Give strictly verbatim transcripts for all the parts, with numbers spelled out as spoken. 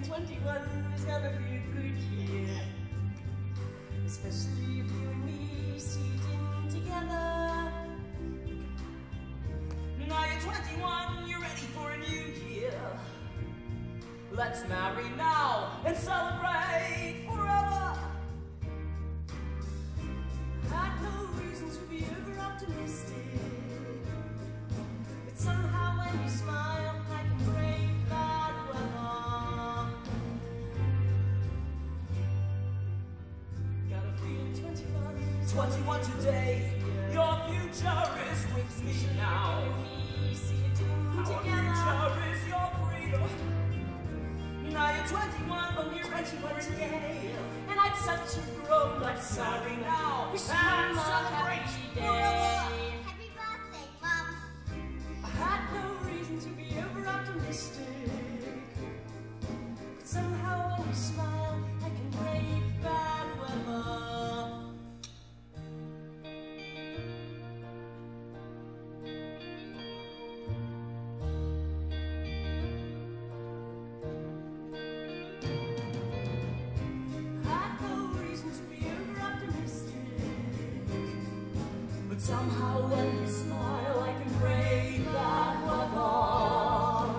twenty-one is gonna be a good year, especially if you and me sitting together. Now you're twenty-one, you're ready for a new year. Let's marry now and celebrate forever. Had no reason to be over optimistic, but somehow when you smile, I can break bad weather. Got a feeling twenty-one, twenty-one today. Your future is with me now. Our future is your freedom. Now you're twenty-one, but you're twenty-one today, and I'm such a grown-up. Sorry now, and celebrate forever. Happy birthday, Mom. I had no reason to be over optimistic, but somehow when you smile, I can break bad weather. Somehow when you smile, I can break that weather.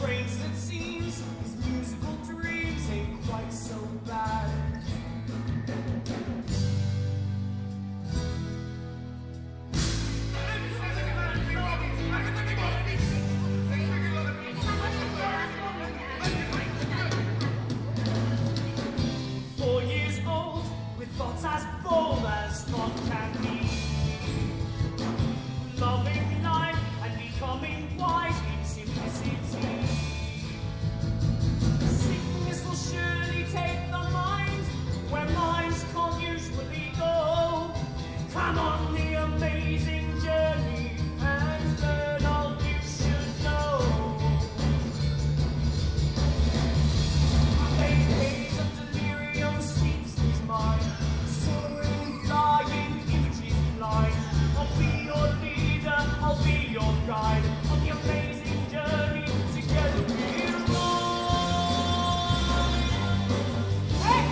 strange as it seems, his musical dreams ain't quite so bad. Four years old, with thoughts as bold as thought can be. Loving life and becoming wise in simplicity. Sickness will surely take the mind where minds can't usually go. Come on the amazing journey and learn all you should know. Eight days of delirium seeps his mind, soaring, flying, images blind. I'll be your leader, I'll be your guide on the amazing journey. Together we'll run. Hey!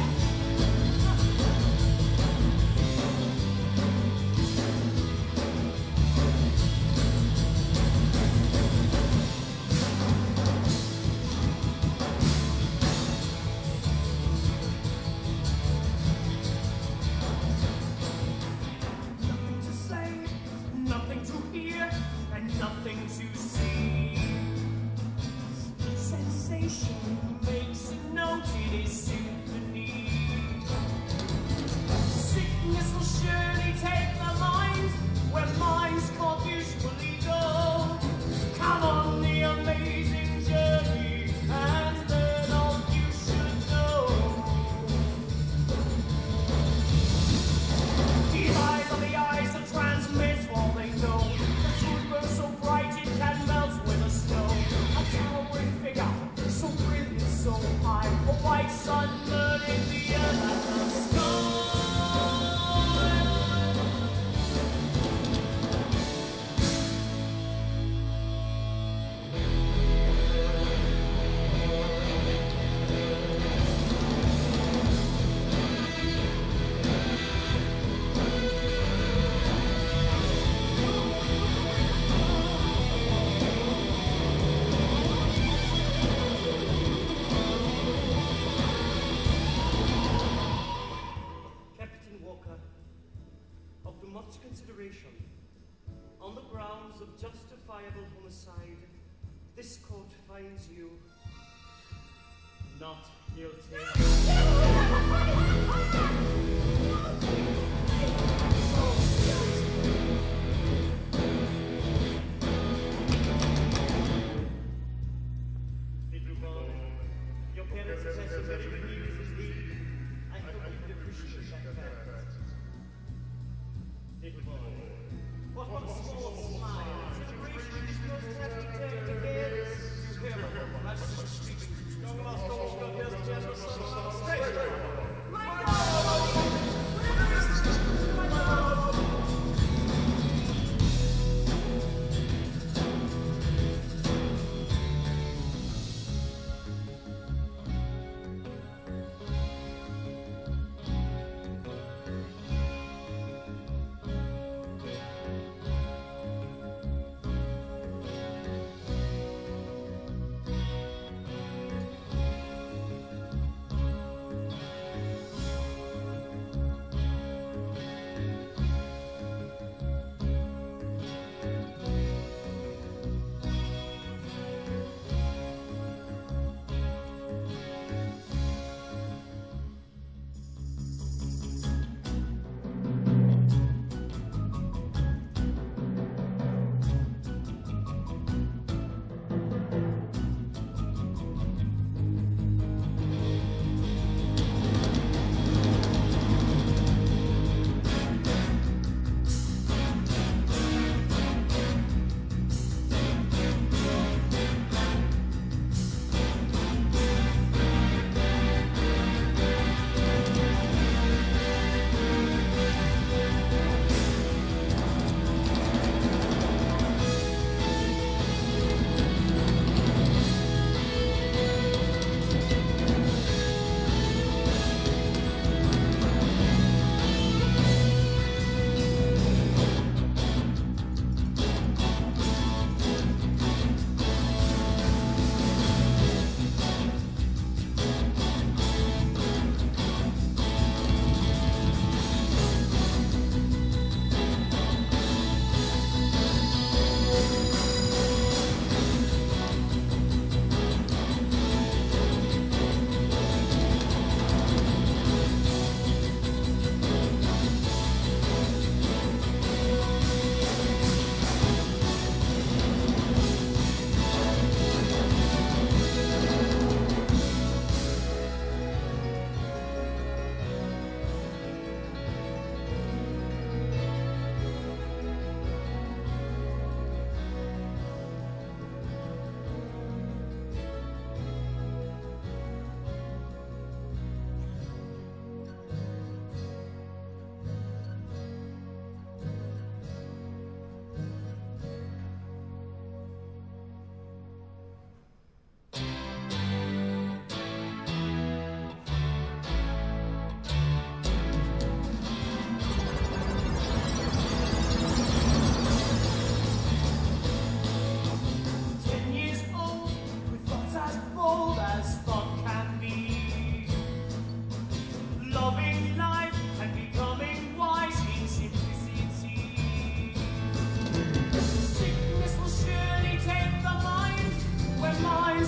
Nothing to say, nothing to hear, and nothing to see. The sensation makes it noted is symphony. Sickness will surely take the mind where minds can't usually go. Come on the amazing journey and learn all you should know. These eyes are the eyes that transmit all they know. The truth burns so bright it can melt with a snow. A towering figure, so brilliant, so high. A white sun burning the earth and the sky. Captain Walker, after much consideration, on the grounds of justifiable homicide, this court finds you not guilty. Your parents are as very pleased as me. I hope you can appreciate that fact. Little boy, what one small smile, consideration is most happy turned again. You hear my majesty speaking. Young master Oscar hears the general son of state. My God! My God!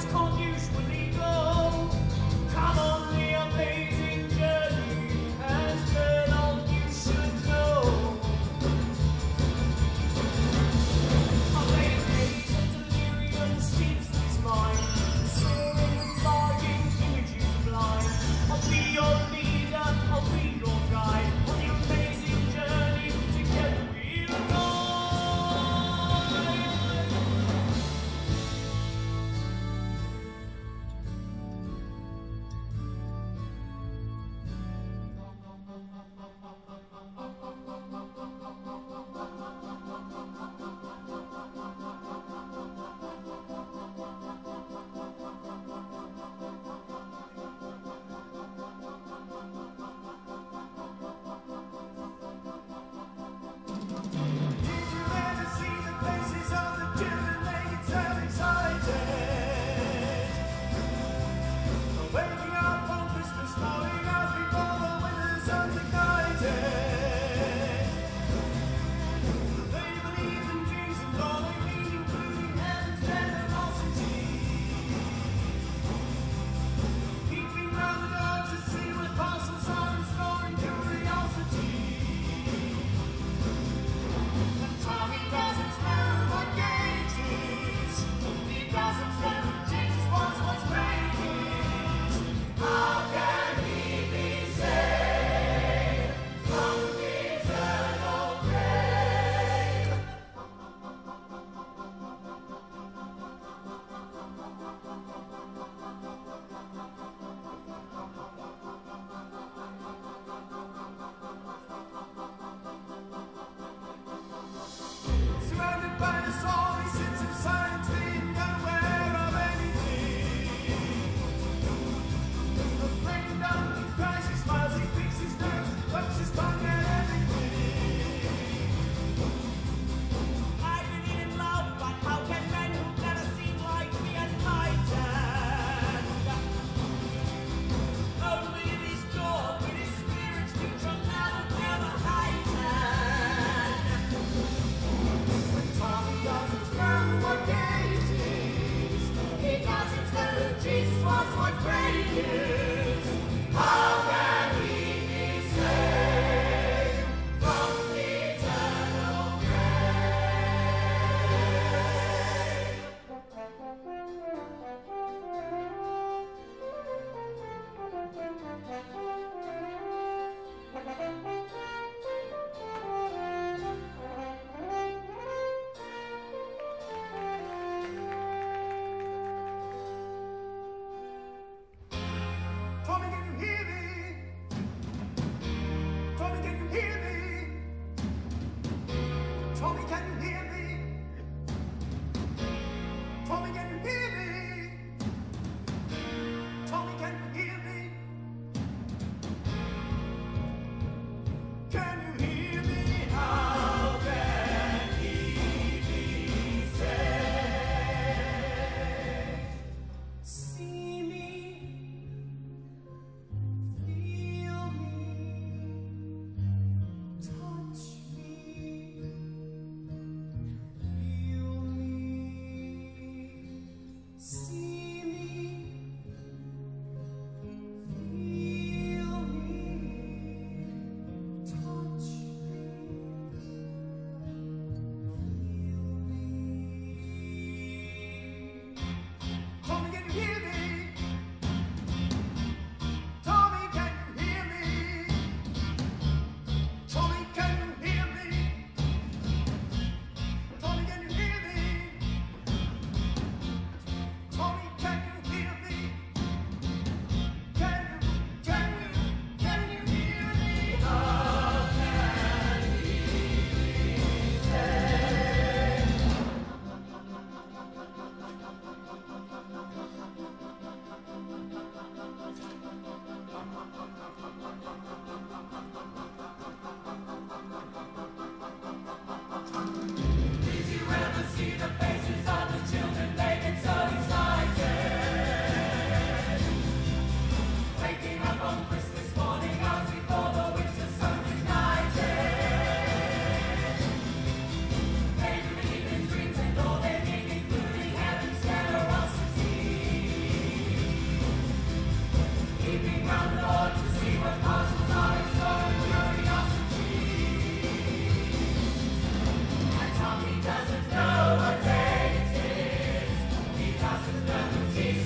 just can't usually go. Come on the amazing journey, and turn on, you should know. I'll make a page of delirium seeps its mind, soaring, flying, imaging blind. I'll be your leader, I'll be your guide, on the amazing journey, together we'll go.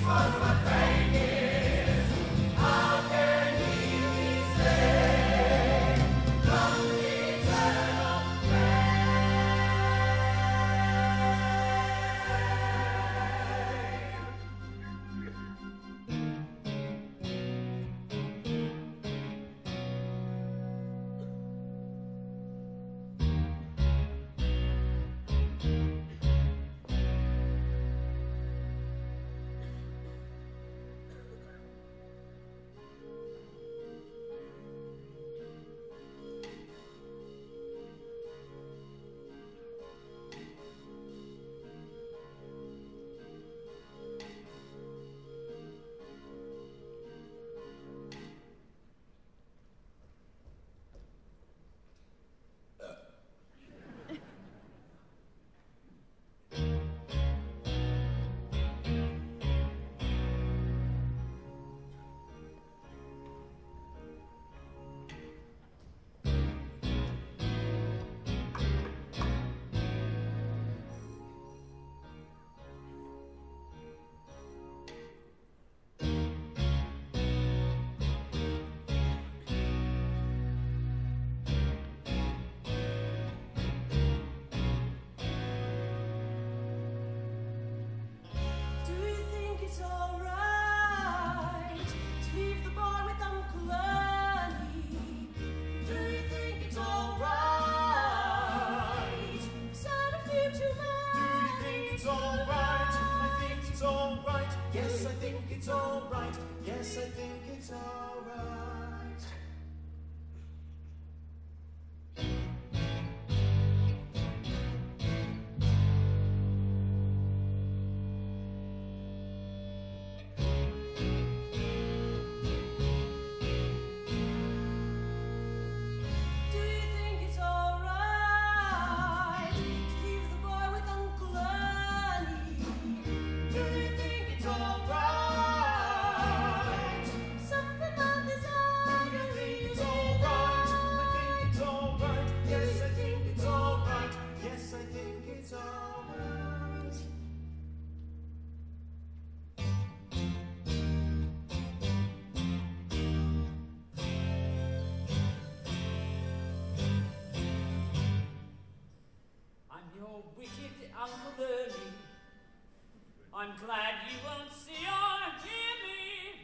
I'm glad you won't see or hear me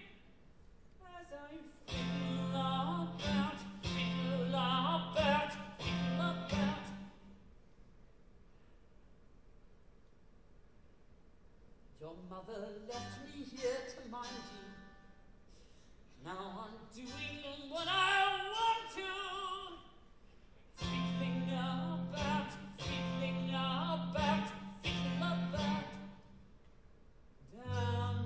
as I fiddle about, fiddle about, fiddle about. Your mother left me here to mind you. Now I'm doing what I want to. Fiddling about, fiddling about, fiddle about. Down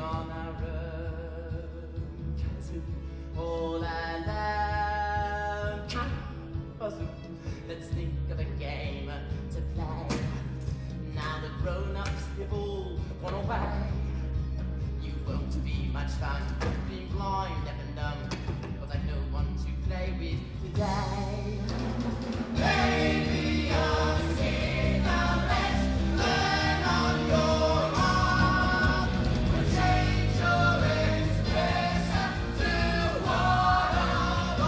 on our own. Kazoo, all alone. Kazoo, let's think of a game to play. Now the grown-ups have all gone away. You won't be much fun, being blind, deaf and dumb, but I've no one to play with today. Baby, I'm here, now let's learn on your own. We'll change your expression to one of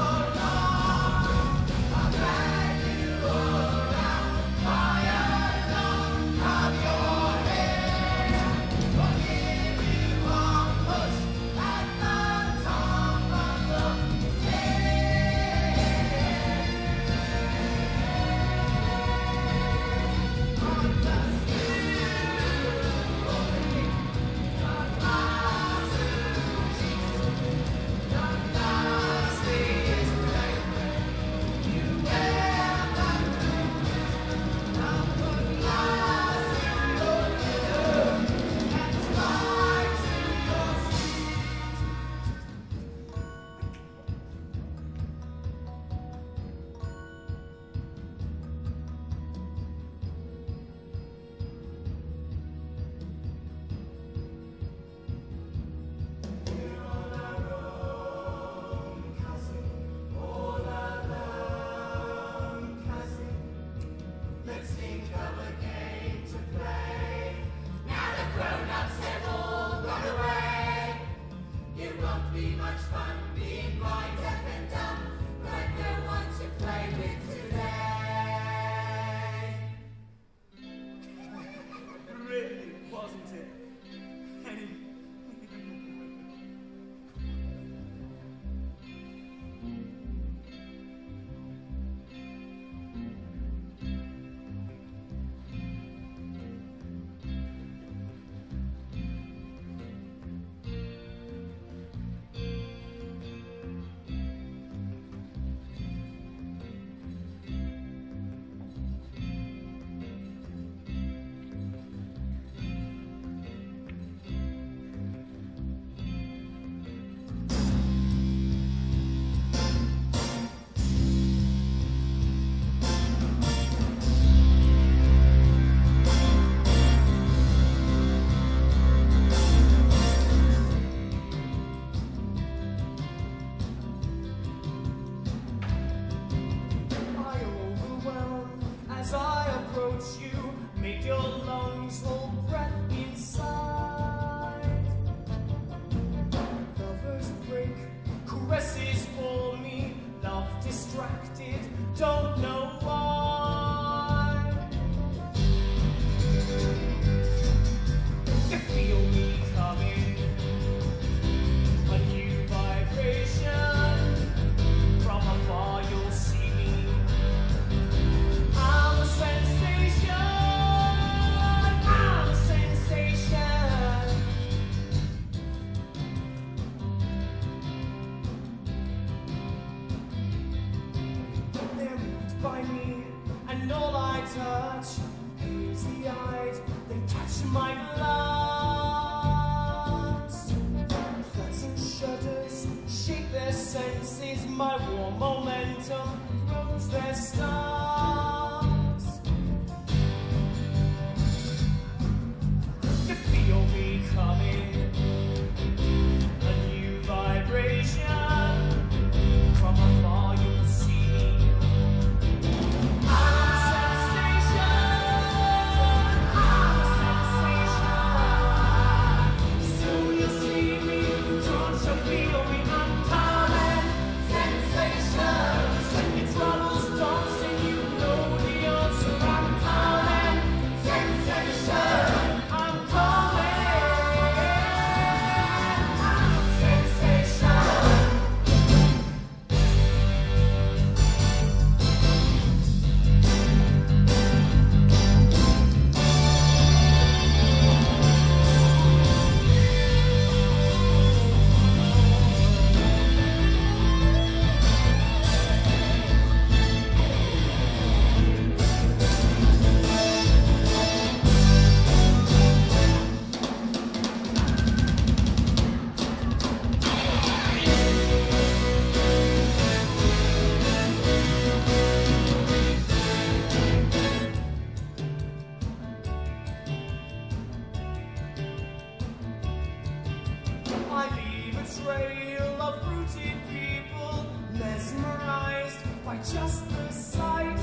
trail of rooted people, mesmerized by just the sight.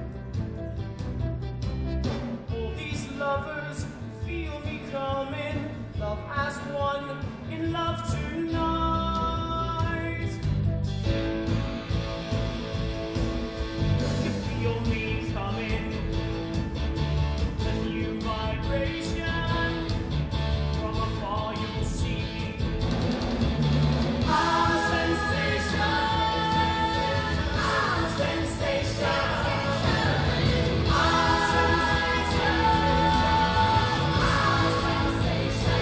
All these lovers feel me coming, love as one, in love tonight. You feel me coming, a new vibration, from afar you'll see our sensation, our sensation, our sensation, our sensation,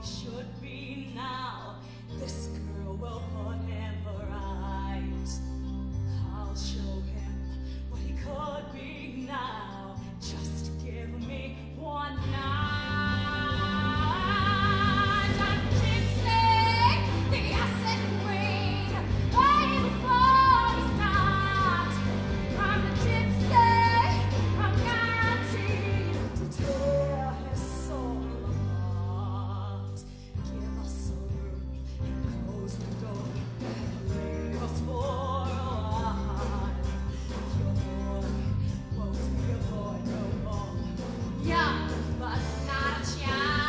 should be now. This girl will put him right. I'll show him what he could be now. Just give me one night. I'm Gypsy, the acid queen, way before we start. I'm the Gypsy, I'm guaranteed to tear his soul apart. Give us a room and close the door. Leave us for a while. Your boy won't be a boy no more. Young, but not a child.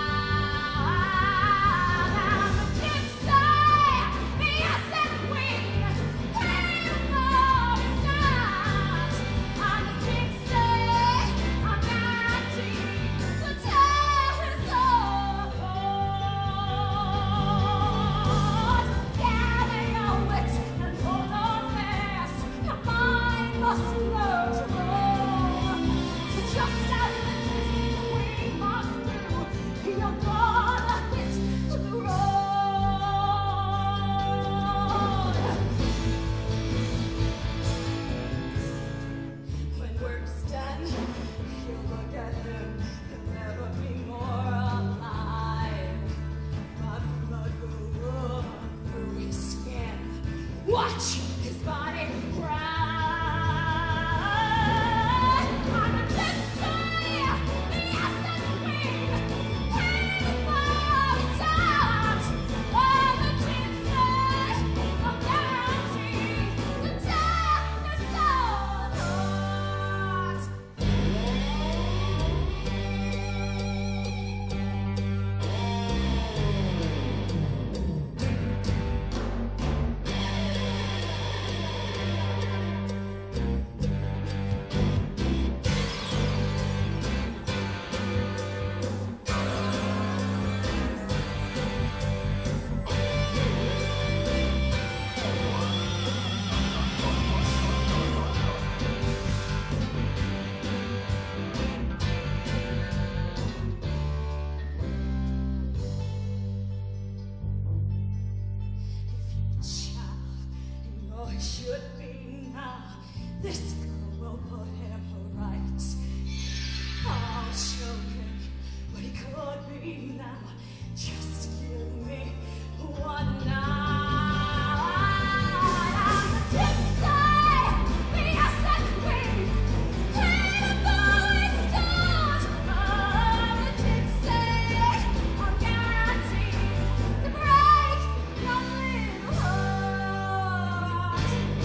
I'm the Gypsy, the acid queen, way before we start. I'm the Gypsy, I'm guaranteed to tear his soul apart. Gather your wits and hold on fast. Your mind must learn to roll. Just as the Gypsy queen must do, you're gonna hit the road. When work's done, you'll look at him and never be more alive. My blood will run through his skin. Watch his body cry. I'm a Gypsy, the acid queen, way before we start. I'm a Gypsy, I'm guaranteed to tear his soul apart. If you're a child and all he should be now, this girl will put him right. I'll show him what he could be now. Just give me one night. I'm the Gypsy, the acid queen, way before we start. I'm the Gypsy, I'm guaranteed to break your little heart.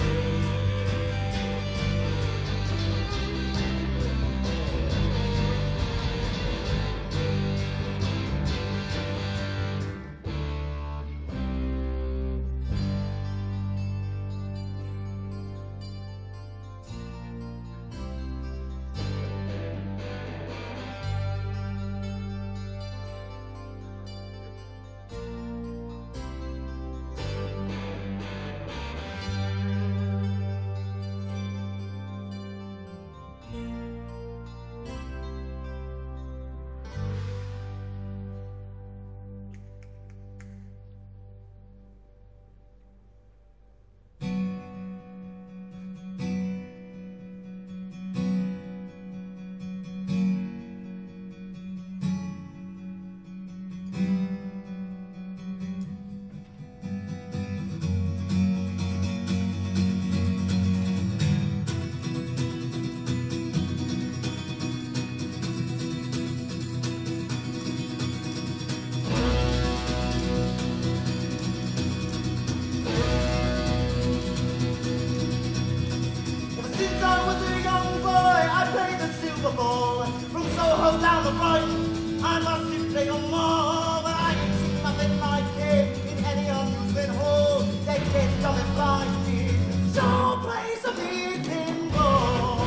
Ever since I was a young boy, I played the silver ball. From Soho down the Brighton, I must have played on more. But I didn't see nothing like it in any amusement hall. They kept coming by me. Shaw plays a big pinball.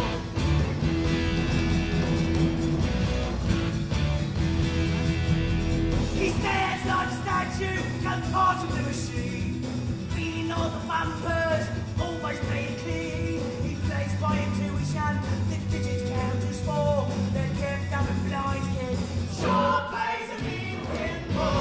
He stands like a statue, comes part of the machine. Beating all the bumpers, always playing clean. He plays by intuition, the digits counters four. Then kept up a blind kid. Shaw plays a big pinball.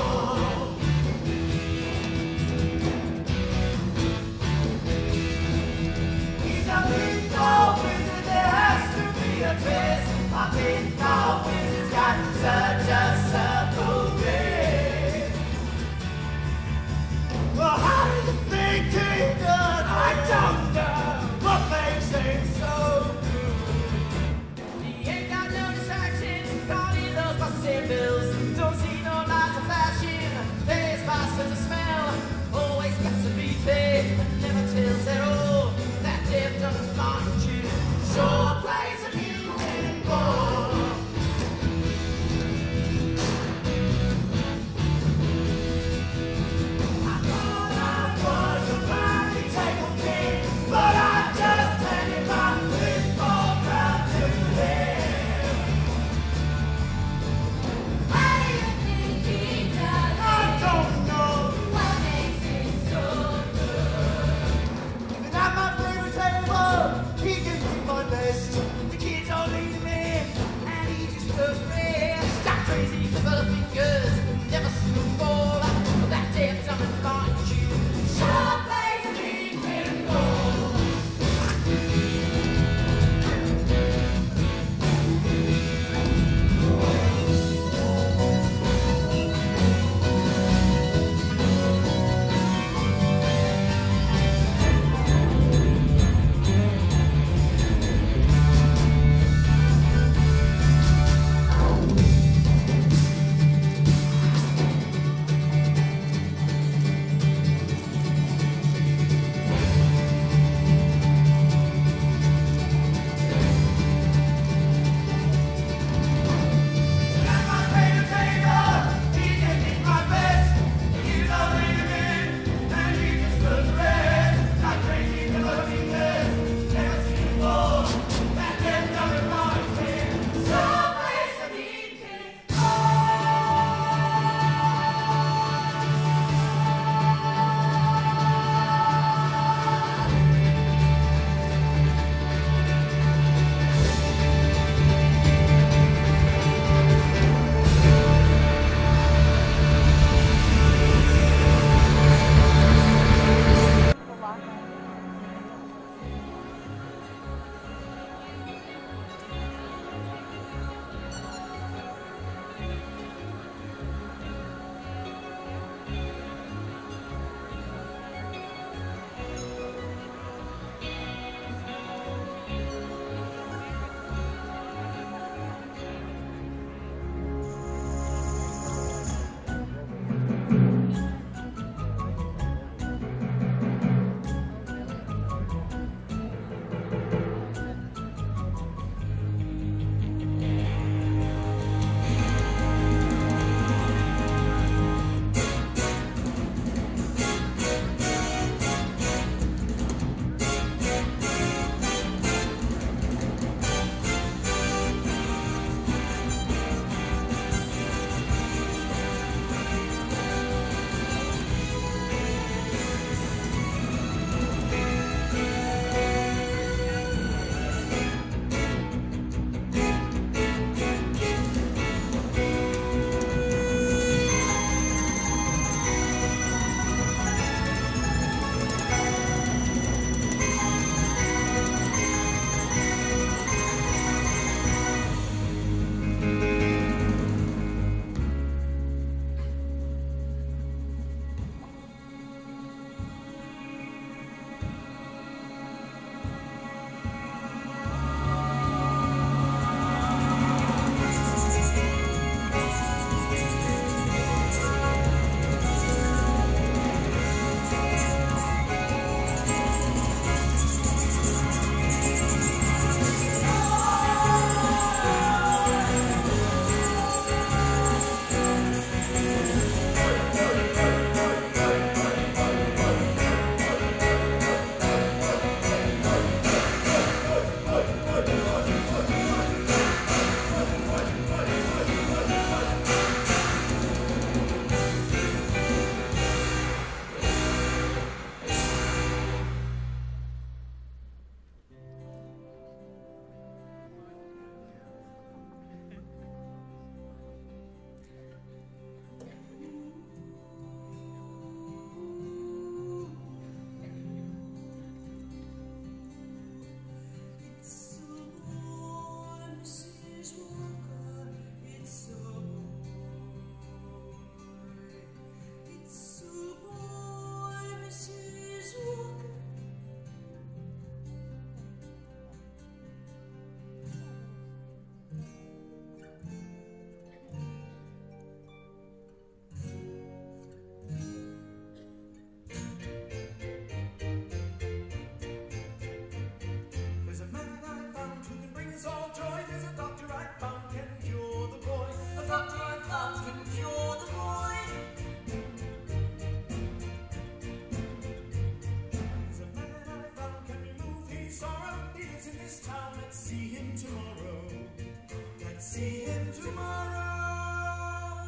see him tomorrow.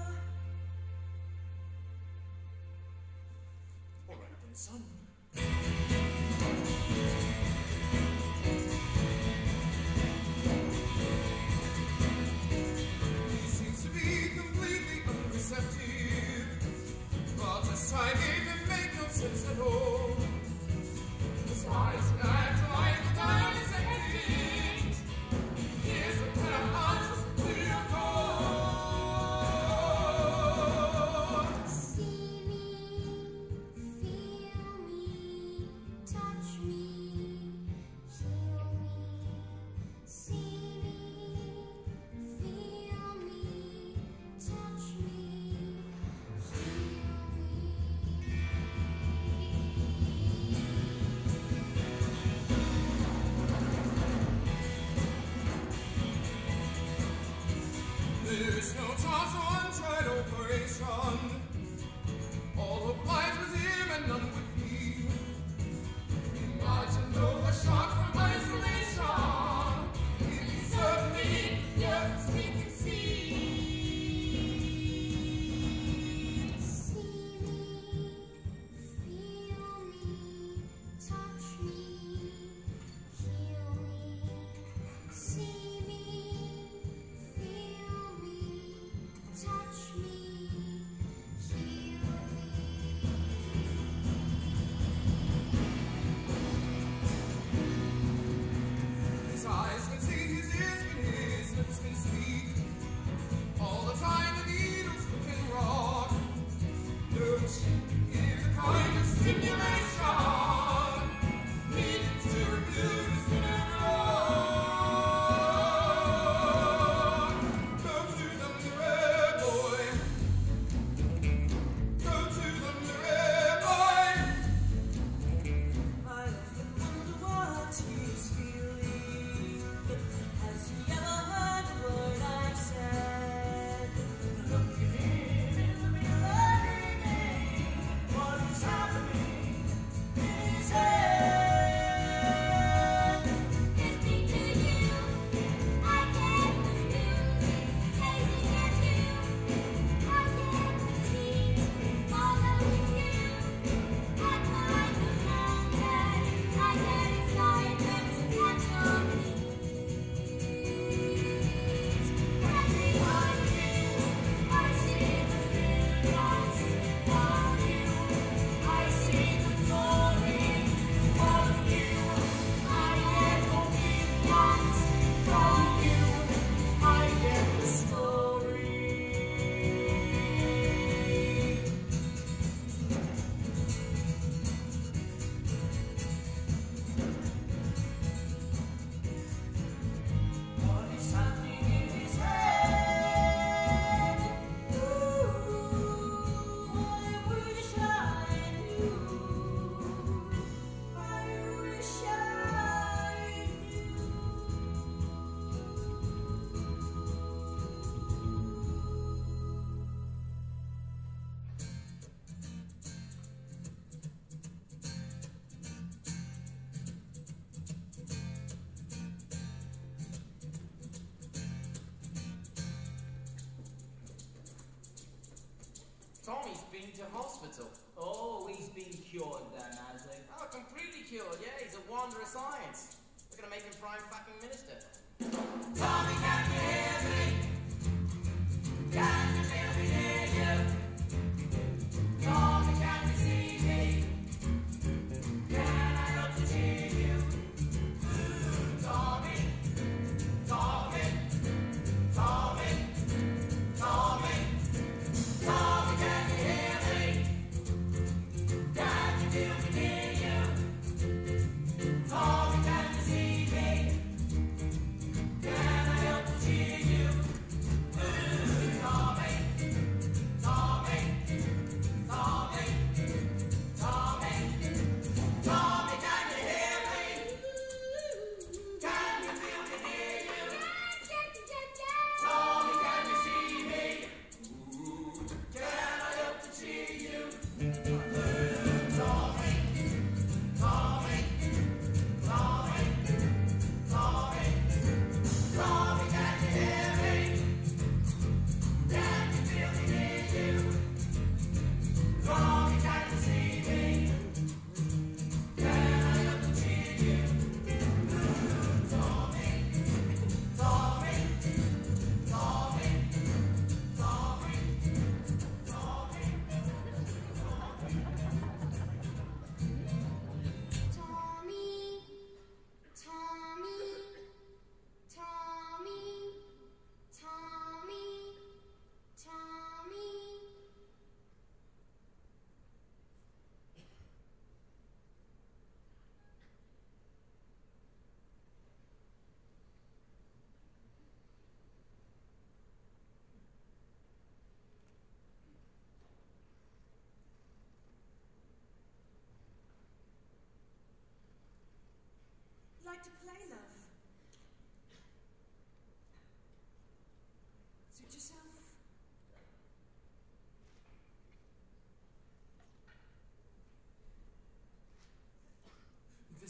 All right then, son. He seems to be completely unreceptive, but this time it didn't make no sense at all. His eyes act like the dial is empty. Here's a pair of answers to your call. See me, feel me, touch me, heal me. See me, feel me, touch me, heal me. There is no time for untried operation. All of life with him and none with me. Imagine though a shock from isolation. It is certainly yes, we can see. See me, feel me, touch me, heal me. See me, feel me, touch me, heal His eyes can see, his ears can hear, his lips can speak. All the time the needles looking raw. Don't you give the kind of stimulation needed to rebuild his inner roar. Go to them, the red boy. Go to them, the red boy. I often wonder what he's feeling. Has he ever heard a word I've said? Look at him in the mirror every day. What is happening in his head? Listening to you, I get the feeling. Gazing at you, I get the feeling. Following you, I climb the mountain. I get excited to catch your feet. Everyone you, I see the millions of you. I see the glory of you. I get opinions from you. I get the story. What is happening in his head? Ooh, I wish I knew. I wish I knew. Tommy's been to hospital. Oh, he's been cured then, has he? Oh, completely cured, yeah. He's a wonder of science. We're gonna make him prime fucking minister. Tommy, can you hear me? Can you feel me near you? Tommy, can you see me? Can I help to cheer you? Ooh, Tommy, Tommy, Tommy, Tommy, Tommy, can you hear me? Can you feel me near you? Tommy, can you see me? Can I help to cheer you? Ooh, Tommy.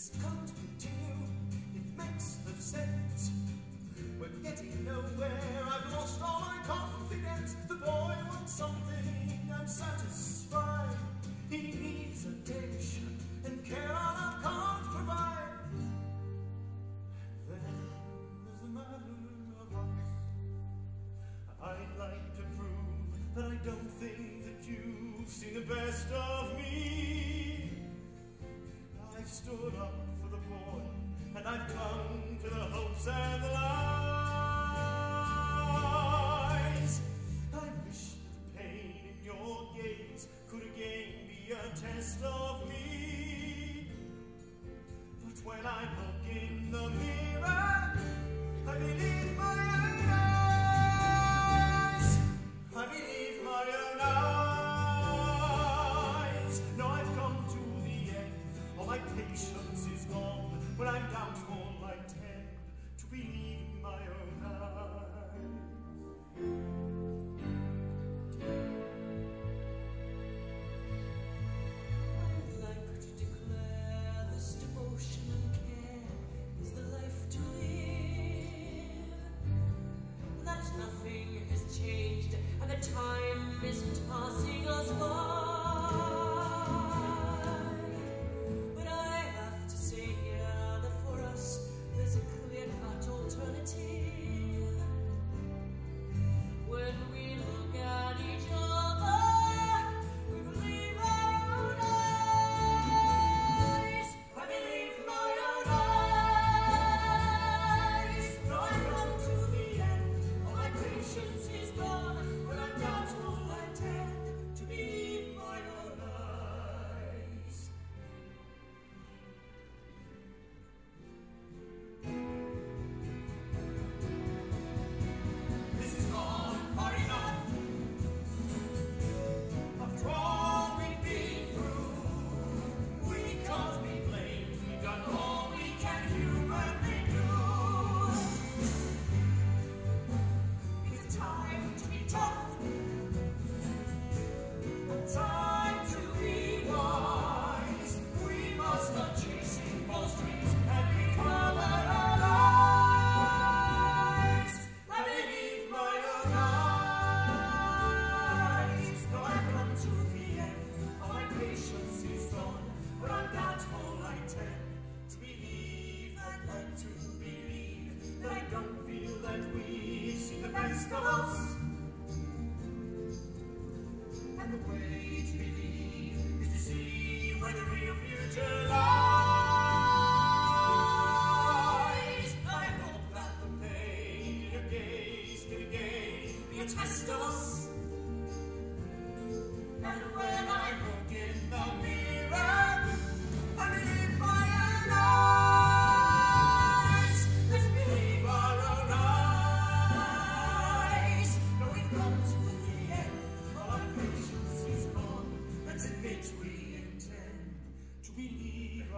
This can't continue, it makes no sense. We're getting nowhere, I've lost all my confidence. The boy wants something, I'm satisfied. He needs attention and care I can't provide. Then there's the matter of us. I'd like to prove that I don't think that you've seen the best of me. I've stood up for the boy, and I've clung to the hopes and the lies. I wish the pain in your gaze could again be a test of me. But when I look in the mirror, I believe my own eyes. I believe my own eyes. Now I've come to the end. All my patience is gone. When I'm doubtful, I tend to believe my own eyes. I'd like to declare this devotion and care is the life to live. That nothing has changed and the time isn't passing us by. But I have to say here that for us there's a clear-cut alternative. When we look at each other, we believe our own eyes. I believe my own eyes. Now I've come to the end. All my patience is gone. When I'm doubtful, I tend to believe my own eyes. This has gone far enough. After all we've been through, we can't be blamed. We've done all we can humanly do. It's time to be tough, and time to be wise. We must stop chasing false dreams and recover our lives. I believe my own eyes. Now I've come to the end. All my patience is gone. When I'm doubtful, I tend to believe. I'd like to believe that I don't feel that we've seen the best of us. And the way to believe is to see where the real future lies. I hope that the pain in your gaze can again be a test of us. And when I look in the mirror, I believe my own eyes. Let's believe our own eyes. Now we've come to the end. All our patience is gone. Let's admit we intend to believe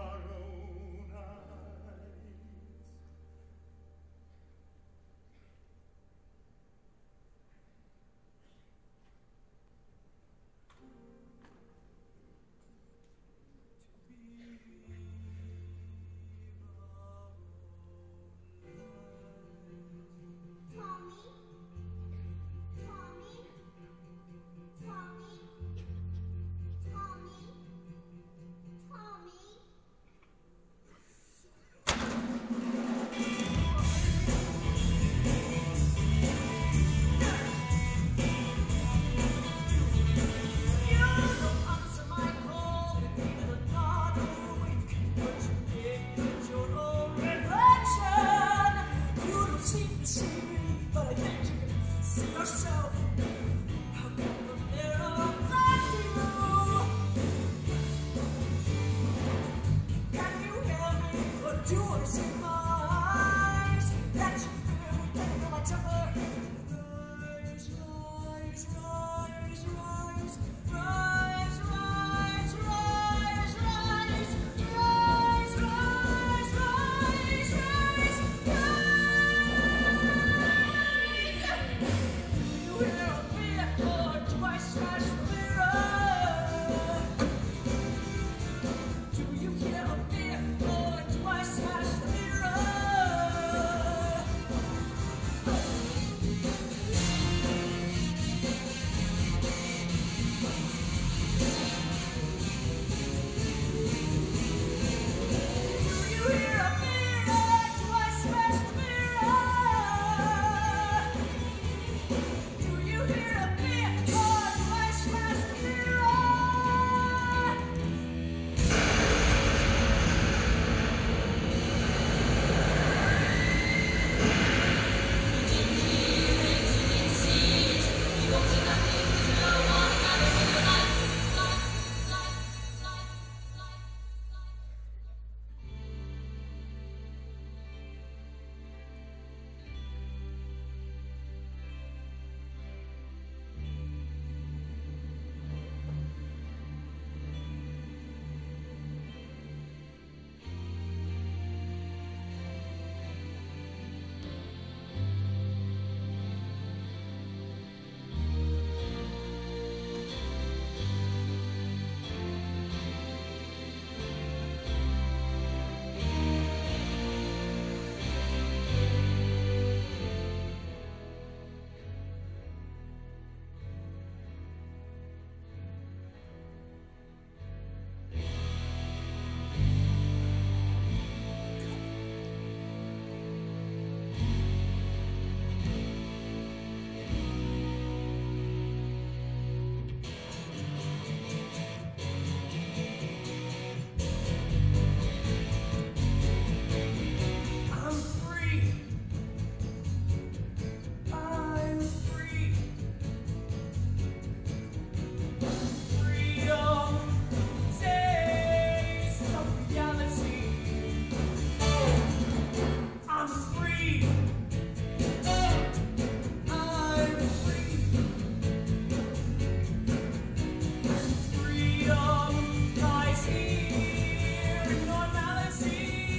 freedom lies here in normality.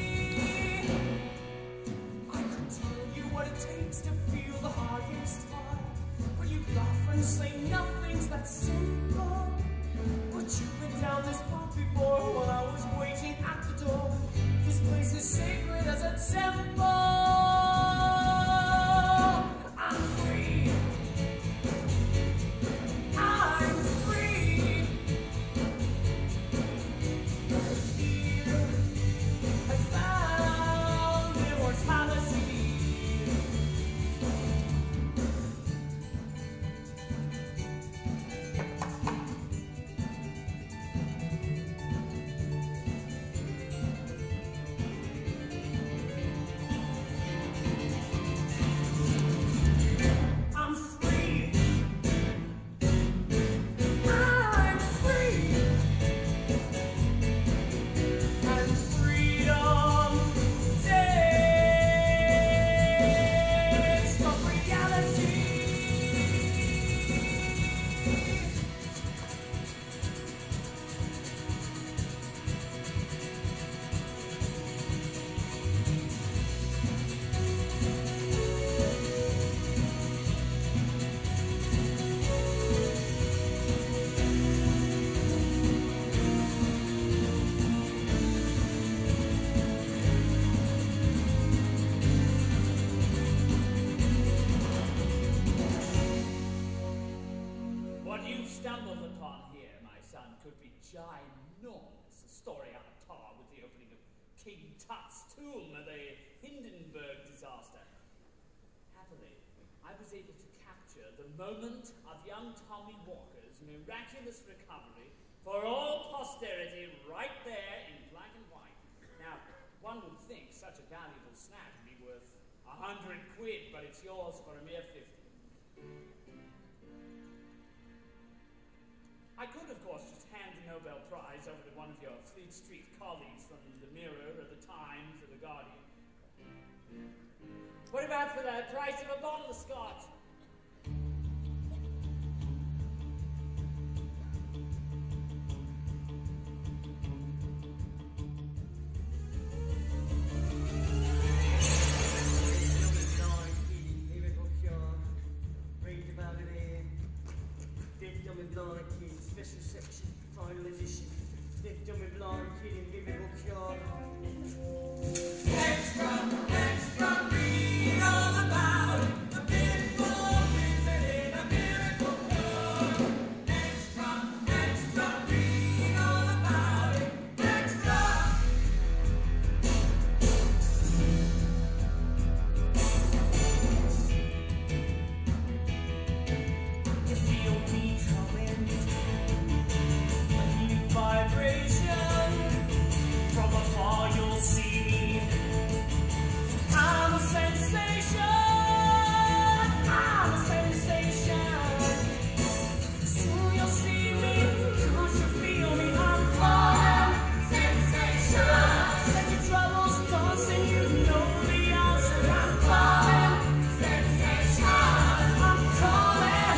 I could tell you what it takes to feel the highest high, where you laugh and say nothing's that simple. But you've been down this path before while I was waiting at the door. This place is sacred as a temple. I'm free. I'm free. Here I found immortality. I'm free. I'm free. And freedom takes from reality. What you've stumbled upon here, my son, could be ginormous. A story on a par with the opening of King Tut's tomb at the Hindenburg disaster. Happily, I was able to capture the moment of young Tommy Walker's miraculous recovery for all posterity right there in black and white. Now, one would think such a valuable snack would be worth a hundred quid, but it's yours for a mere fifty. I could, of course, just hand the Nobel Prize over to one of your Fleet Street colleagues from the Mirror or the Times or the Guardian. What about for the price of a bottle of scotch? Read about it here. Dead Dumb and Blind Kid, special section, final edition. Dead Dumb and Blind Kid in Liverpool Cure. Extra, extra, read all about it. The pinball wizard in a miracle cure. Extra, extra, read all about it. Extra. You feel me coming, a new vibration. From afar you'll see I'm a sensation, I'm a sensation. Soon you'll see me, can't you feel me? I'm calling sensation. Set your troubles dancing, you know the answer. I'm calling sensation. I'm calling.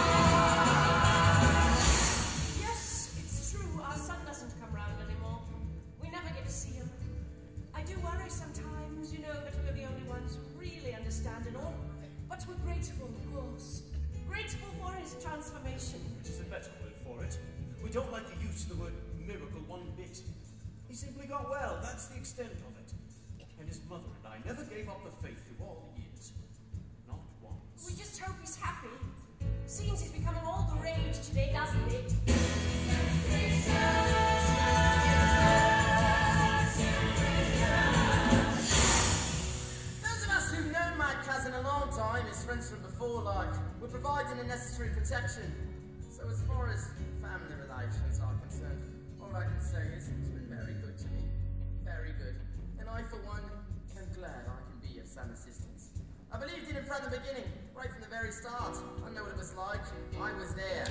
Yes, it's true. Our son doesn't come round anymore. We never get to see him. I do worry sometimes, you know, that we're the only ones who really understand it all. But we're grateful, of course. Grateful for his transformation. Which is a better word for it. We don't like the use of the word miracle one bit. He simply got well, that's the extent of it. And his mother and I never gave up the faith through all the years. Not once. We just hope he's happy. Seems he's becoming all the rage today, doesn't it? Those of us who've known my cousin a long time, his friends from before, like, we're providing the necessary protection. So as far as family relations are concerned, all I can say is he's been very good to me. Very good. And I, for one, am glad I can be of some assistance. I believed in him from the beginning, right from the very start. I know what it was like. I was there.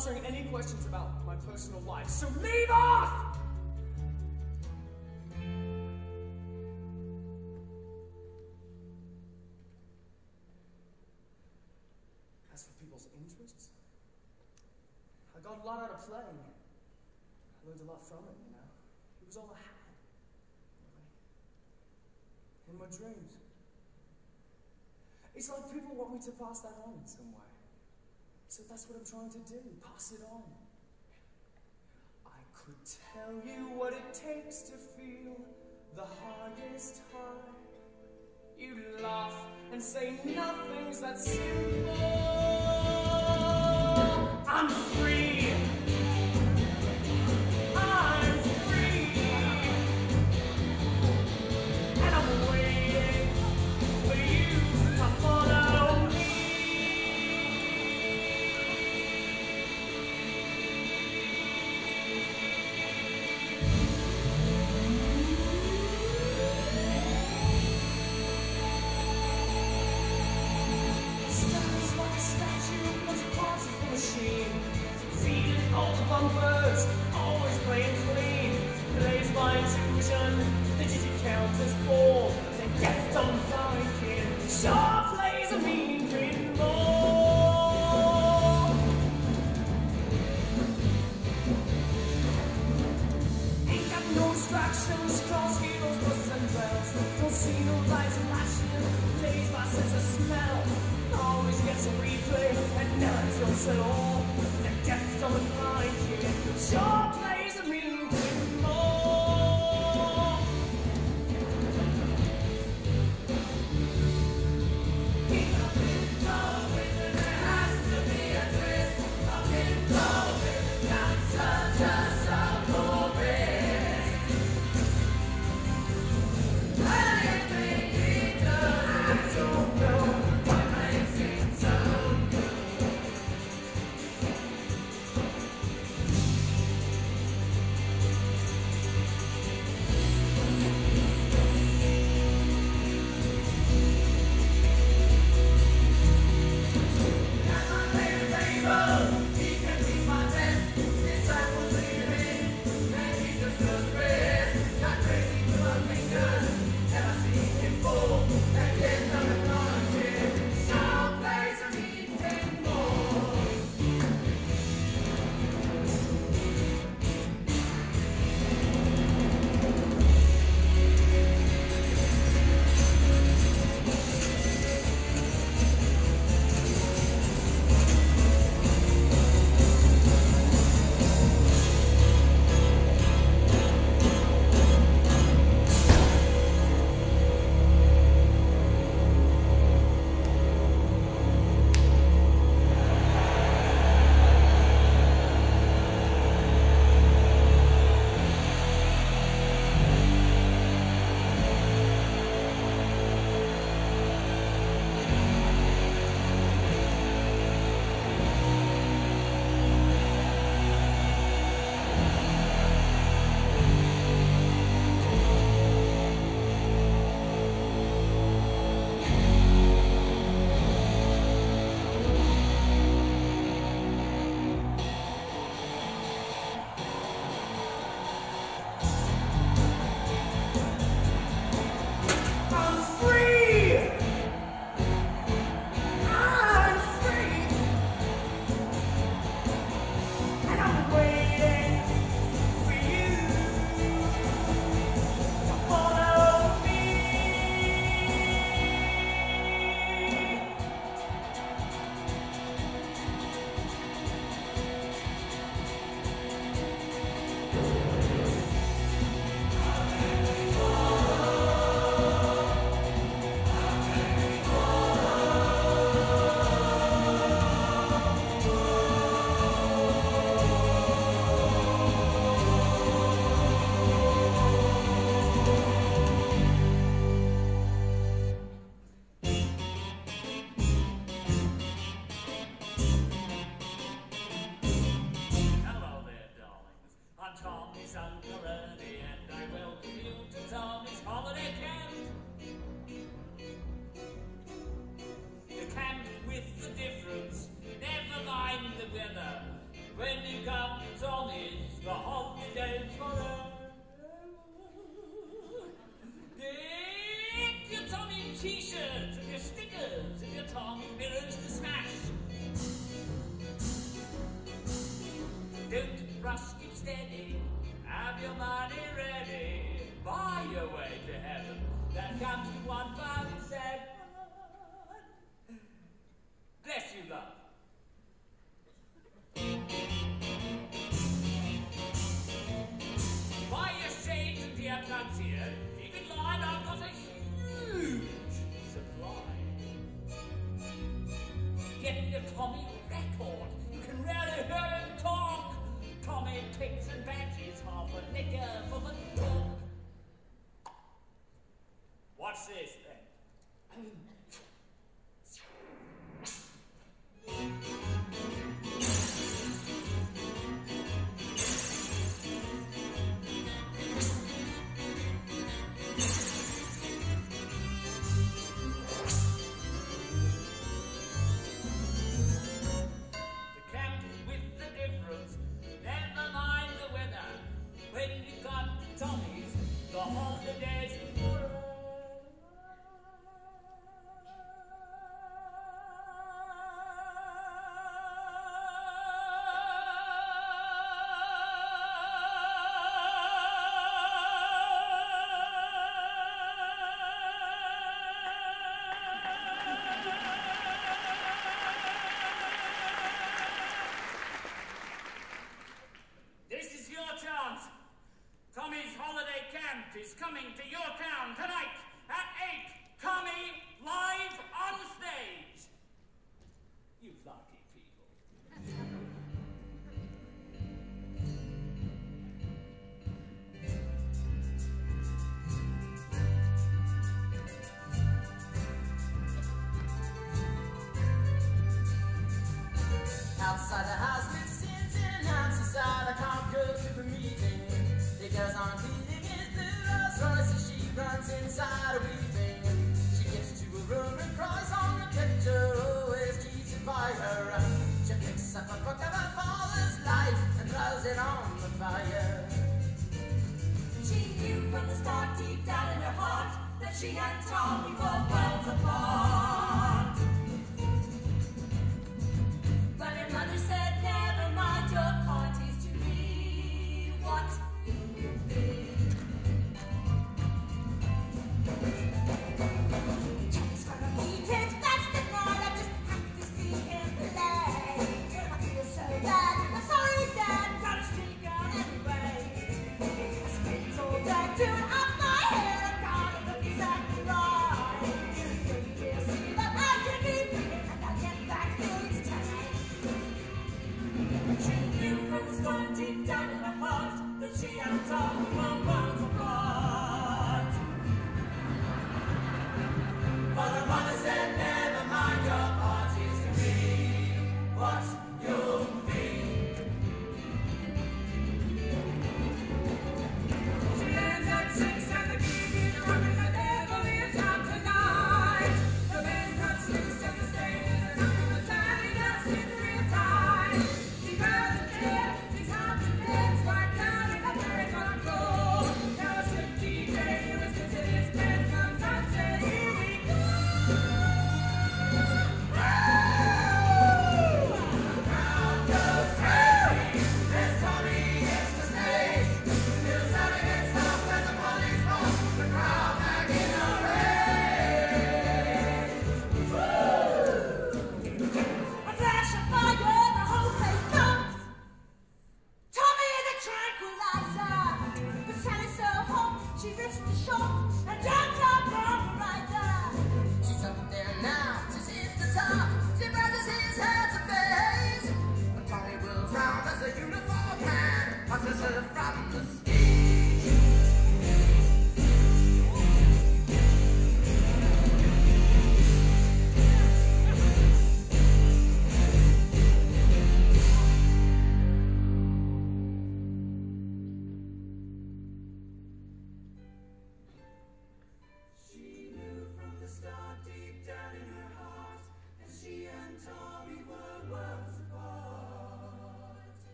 answering any questions about my personal life, so leave off! As for people's interests, I got a lot out of playing. I learned a lot from it, you know. It was all I had. In my dreams. It's like people want me to pass that on in some way. So that's what I'm trying to do, pass it on. I could tell you what it takes to feel the hardest high. You laugh and say nothing's that simple. I'm free. I'm free. And I'm waiting for you to follow me. Stands like a statue, was parts of the machine. Feeding all the bumpers, always playing clean. Plays by intuition, the digit count is four. Then gets on thinking, sure plays a mean pinball. Ain't got no distractions, cross heroes, busts and dwells. Don't see no lights flashing, plays by sense of smell. Always gets a replay and never tilts at all. Then gets on thinking, sure plays a mean pinball. t-shirts and your stickers and your Tommy mirrors to smash. Don't rush, keep steady, have your money ready. Buy your way to heaven, that comes to one pound seven. Bless you, love. Buy your shades and dear plugs here. Keep in line, I've got a huge supply. Get your Tommy record. You can really hear him talk. Tommy picks and badges, half a nigger for the dog. What's this then? Tommy's holiday camp is coming to your town tonight at eight. Tommy live on stage. You lucky people. Outside the house, with sins in and out, inside I can't go to the meeting. Because I'm feeling his blue Rolls Royce as she runs inside a weeping. She gets to a room and cries on the picture, always cheated by her. She picks up a book of her father's life and throws it on the fire. She knew from the start, deep down in her heart, that she and Tommy were worlds apart. But her mother said, never mind, your part is to be what you be. Tommy's gonna meet his best and all, I just have to see him play. I feel so bad, I'm sorry Dad, gotta speak out anyway. I spent all day doing up my hair, I gotta look exactly right.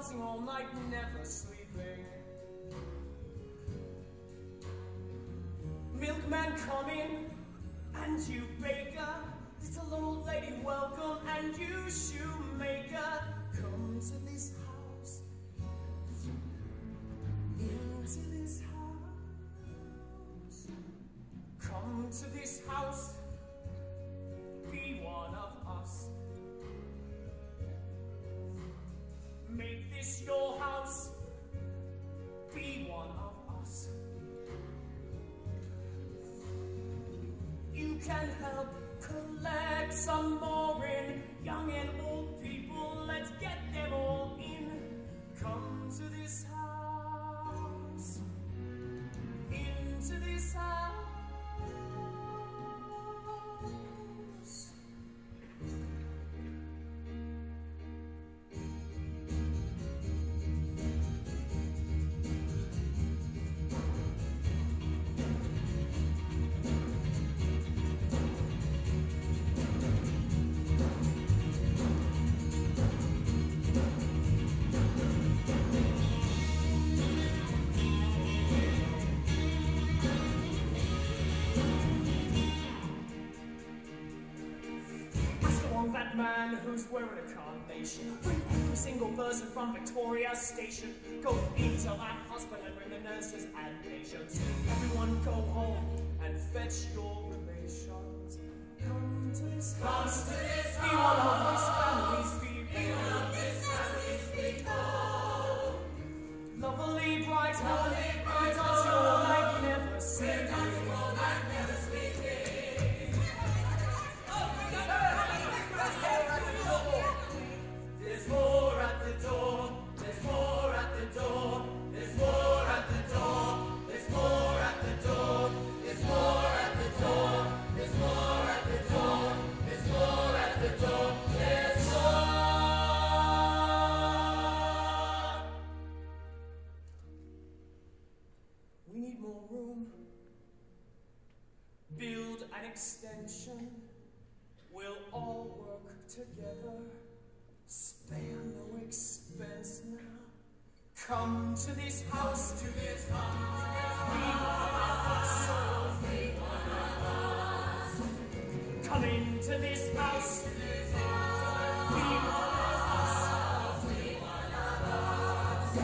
dancing all night, never sleeping. Milkman come in, and you baker. Little old lady welcome, and you shoemaker. Come to this house, into this house. Come to this house, be one of us. Make this your house, be one of us. You can help collect some more in, young and old people, let's get them all in. Come to this house, into this house. That man who's wearing a carnation, bring every single person from Victoria Station. Go into that hospital and bring the nurses and patients. Everyone go home and fetch your relations. Come to this house, be one of these families people. Lovely, bright, lovely, bright, dance all night, never sleeping. There's more at the door, there's more at the door, there's more at the door, there's more at the door, there's more at the door, there's more at the door, there's more at the door, there's more. We need more room. Build an extension. We'll all work together. Spare no expense now. Come to this house, to this house. Be one of us. Be one of us. Come into this house. Be one of us. Be one of us.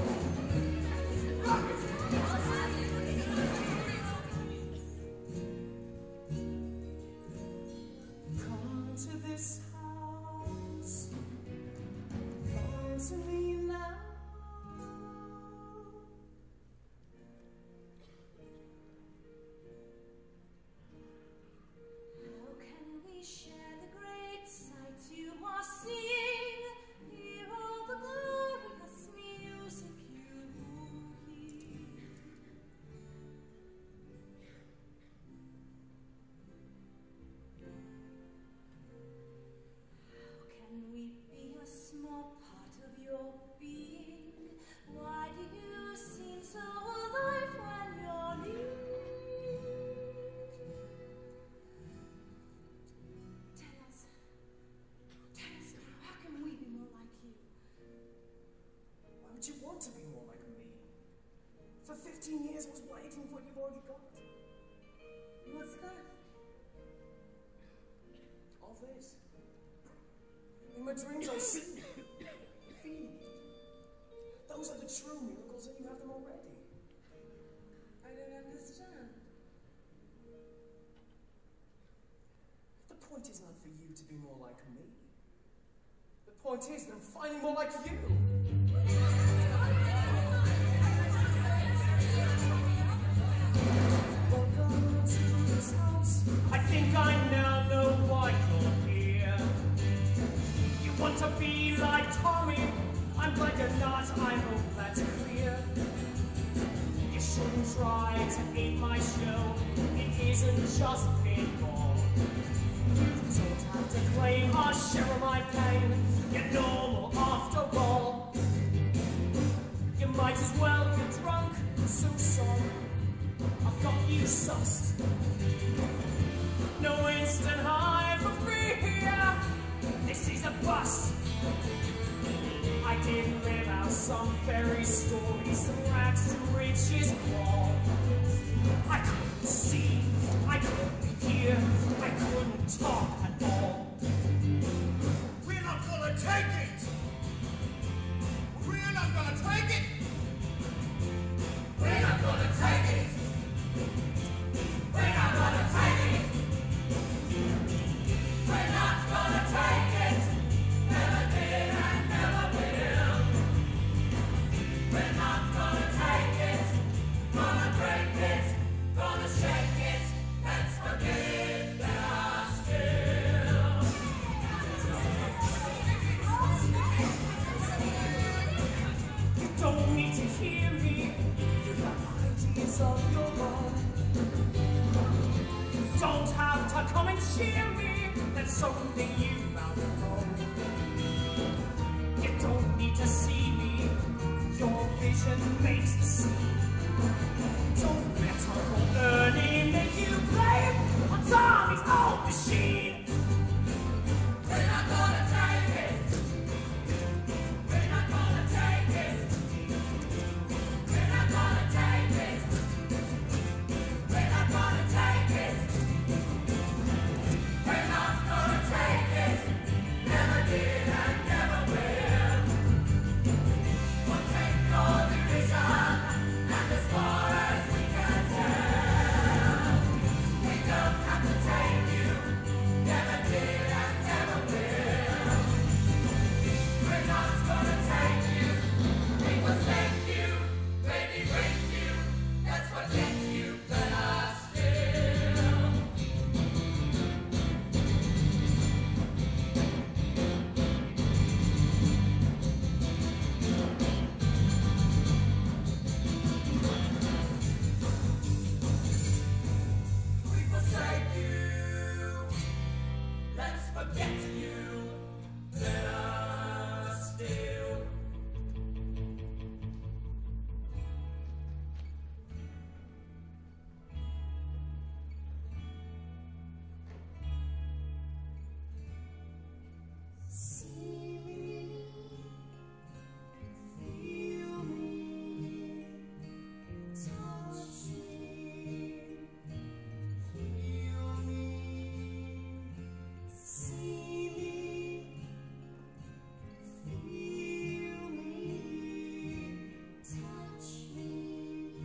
Come to this house. To me now. How can we share the great sights you are seeing? Hear all the glorious music you hear. How can we be a small part of your being? Why do you seem so alive when you're near? Tell us, tell us now, how can we be more like you? Why would you want to be more like me? For fifteen years I was waiting for what you've already got. What's that? All this. In my dreams I see, feel. Those are the true miracles, and you have them already. I don't understand. The point is not for you to be more like me. The point is that I'm finally more like you. Welcome to this house. I think I now know why you're here. You want to be like Tommy. I'm glad you're not, I hope that's clear. You shouldn't try to eat my show. It isn't just pinball. You don't have to claim a share of my pain. You're normal after all. You might as well get drunk, so sorry. I've got you sussed. No instant high for free here. This is a bust. I did live out some fairy stories, some rags to riches crawl. I couldn't see, I couldn't hear, I couldn't talk at all. We're not gonna take it! We're not gonna take it! We're not gonna take it! We're not gonna take it! We're not gonna take it! Never did and never will! We're not gonna take it! Gonna break it! Gonna shake it! Let's forget there are still! You don't need to hear me. You got ideas of your own. You don't have to come and cheer me. That's only you out alone. You don't need to see me. Your vision makes the scene. Don't let our old learning make you play on Tommy's old machine. We're not gonna take it! We're not gonna take it! We're not gonna take it! We're not gonna take it! We're not gonna take it! Never did and never will! We'll take your division and as far as we can tell. We don't have to take you, never did and never will. We're not gonna take you, we will thank you, maybe break you, that's what gets you better still. We forsake you, let's forget you, better still. See me, feel me, touch me, heal me. See me, feel me, touch me,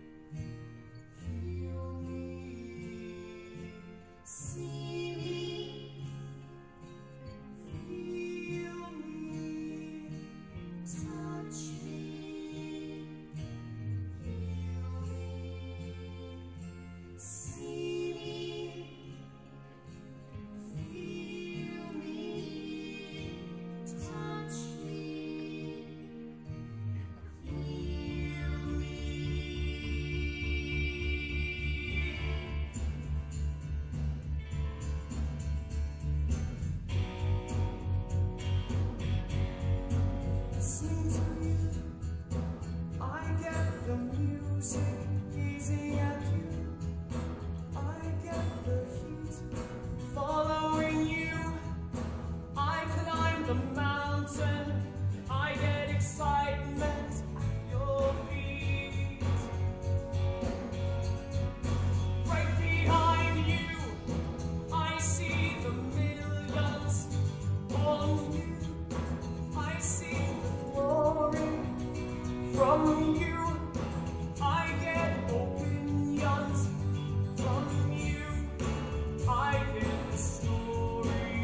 heal me. See me. Feel me, touch me, heal me. See me, feel me, touch me, heal Listening to you, I get the music easy at you. I get the heat following you. I climb the mountain. I get excitement at your feet. Right behind you, I see the millions on you. I see the glory from you. I get opinions from you. I get the story.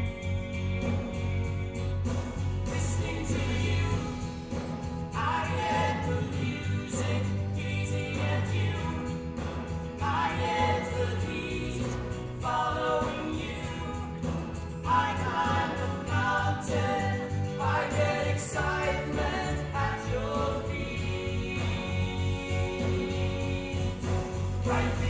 Listening to you, I get the music gazing at you. I get the heat following you. I climb the mountain. I get excitement at your feet. Right